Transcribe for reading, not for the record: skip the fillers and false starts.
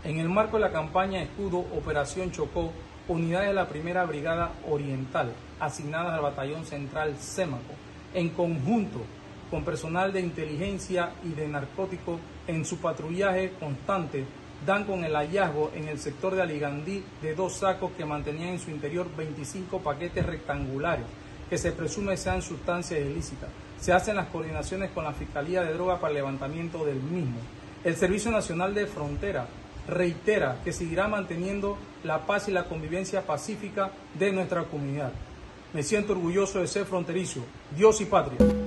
En el marco de la campaña Escudo Operación Chocó, unidades de la Primera Brigada Oriental, asignadas al Batallón Central Sémaco, en conjunto con personal de inteligencia y de narcóticos, en su patrullaje constante, dan con el hallazgo en el sector de Aligandí de 2 sacos que mantenían en su interior 25 paquetes rectangulares que se presume sean sustancias ilícitas. Se hacen las coordinaciones con la Fiscalía de Drogas para el levantamiento del mismo. El Servicio Nacional de Frontera reitera que seguirá manteniendo la paz y la convivencia pacífica de nuestra comunidad. Me siento orgulloso de ser fronterizo, Dios y patria.